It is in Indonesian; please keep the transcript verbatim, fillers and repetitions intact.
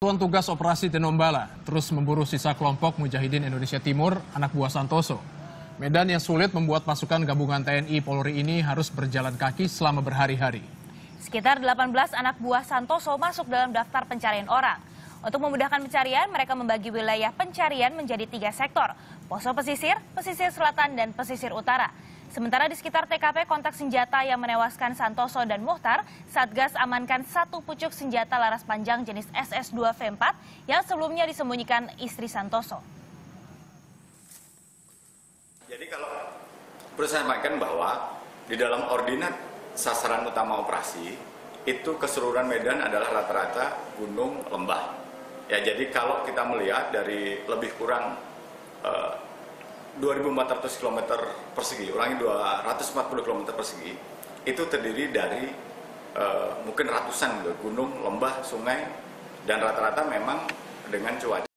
Satuan Tugas Operasi Tinombala terus memburu sisa kelompok Mujahidin Indonesia Timur, anak buah Santoso. Medan yang sulit membuat pasukan gabungan T N I Polri ini harus berjalan kaki selama berhari-hari. Sekitar delapan belas anak buah Santoso masuk dalam daftar pencarian orang. Untuk memudahkan pencarian, mereka membagi wilayah pencarian menjadi tiga sektor, Poso Pesisir, Pesisir Selatan, dan Pesisir Utara. Sementara di sekitar T K P kontak senjata yang menewaskan Santoso dan Muhtar, Satgas amankan satu pucuk senjata laras panjang jenis S S dua V empat yang sebelumnya disembunyikan istri Santoso. Jadi kalau perlu saya sampaikan bahwa di dalam ordinat sasaran utama operasi itu keseluruhan Medan adalah rata-rata gunung lembah. Ya, jadi kalau kita melihat dari lebih kurang uh, dua ribu empat ratus kilometer persegi, ulangi dua ratus empat puluh kilometer persegi, itu terdiri dari uh, mungkin ratusan gunung, lembah, sungai, dan rata-rata memang dengan cuaca